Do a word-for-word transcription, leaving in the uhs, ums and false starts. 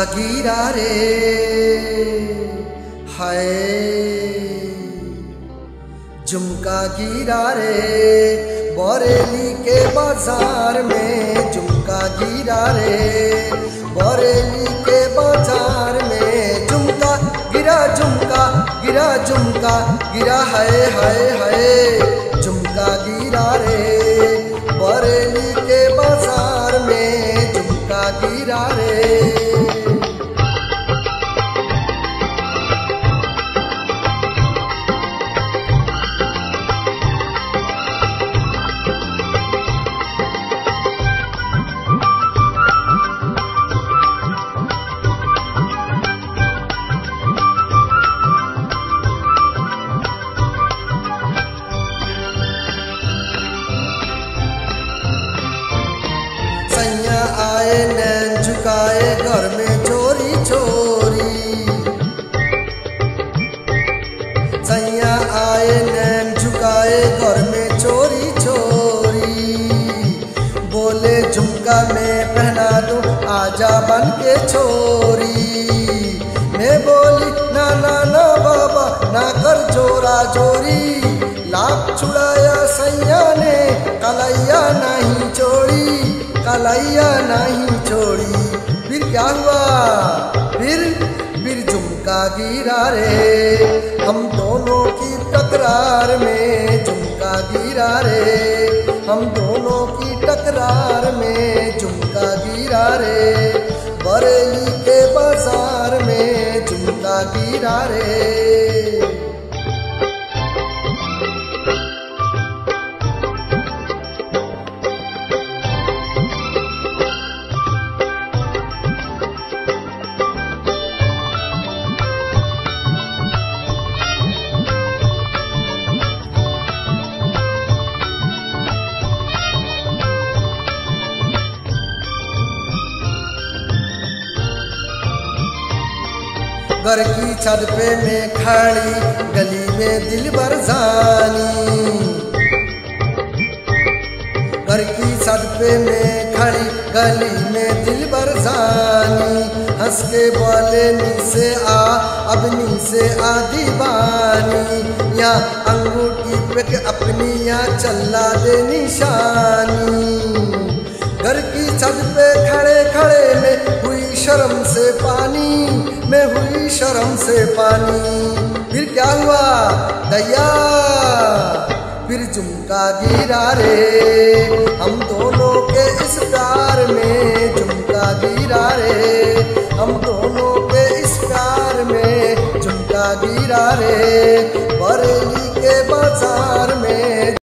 गिरा रे हाय, झुमका गिरा रे बरेली के बाजार में, झुमका गिरा रे बरेली के बाजार में, झुमका गिरा झुमका गिरा झुमका गिरा हाय हाय हाय, झुमका गिरा रे बरेली के बाजार में, झुमका गिरा रे। सैया आए नैन झुकाए घर में चोरी चोरी, सैया आए नैन झुकाए घर में चोरी चोरी, बोले झुमका मैं पहना दूं आजा बन के छोरी, मैं बोली ना ना ना बाबा ना कर जोरा जोरी, लाख छुड़ाया सैया ने कलैया नहीं छोड़ी, कलैया नहीं छोड़ी। फिर क्या हुआ, फिर फिर झुमका गिरा रे हम दोनों की टकरार में, झुमका गिरा रे हम दोनों की टकरार में, झुमका गिरा रे बरेली के बाजार में, झुमका गिरा रे। घर की छत पे मैं खड़ी गली में दिल भर जानी, घर की छत पे मैं खड़ी गली में दिल भर जानी, हंस के बोले नी से आ अब नी से आ दीवानी, या अंगूठी पे अपनी या चला दे निशानी, घर की छत पे खड़े खड़े में हुई शर्म से पानी, मैं हुई शर्म से पानी। फिर क्या हुआ दैया, फिर झुमका गिरा रे हम दोनों के इस प्यार में, झुमका गिरा रे हम दोनों के इस प्यार में, झुमका गिरा रे बरेली के बाजार में।